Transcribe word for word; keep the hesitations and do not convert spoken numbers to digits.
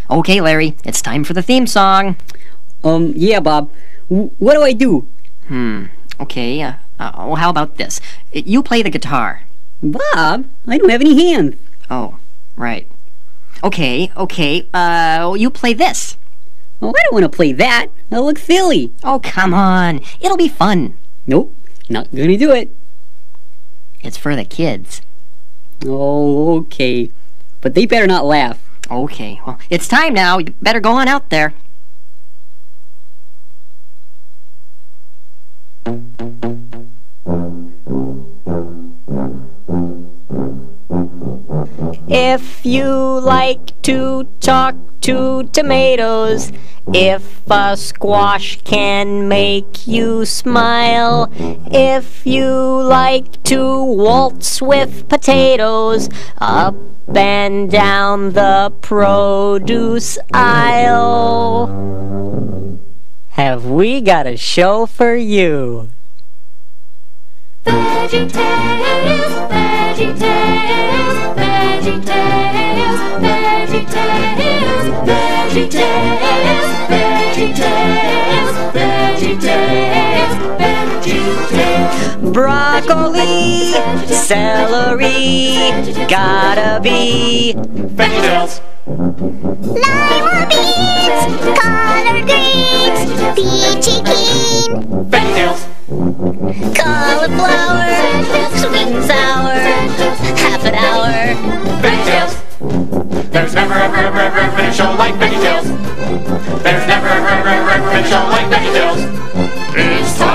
Okay, Larry, it's time for the theme song. Um, yeah, Bob. W what do I do? Hmm, okay, uh, uh, well, how about this? You play the guitar. Bob, I don't have any hands. Oh, right. Okay, okay, uh, you play this. Oh, I don't want to play that. That looks silly. Oh, come on. It'll be fun. Nope, not gonna do it. It's for the kids. Oh, okay. But they better not laugh. Okay, well, it's time now. You better go on out there. If you like to talk to tomatoes, if a squash can make you smile, if you like to waltz with potatoes, up and down the produce aisle, have we got a show for you? VeggieTales, VeggieTales, VeggieTales, VeggieTales, VeggieTales, VeggieTales, VeggieTales, VeggieTales. Broccoli, celery, gotta be VeggieTales. Lima beans, collard greens, peachy keen, VeggieTales. cauliflower, sweet and sour, half an hour. VeggieTales. There's never ever ever ever been a show like VeggieTales. There's never ever ever ever been a show like VeggieTales. It's time.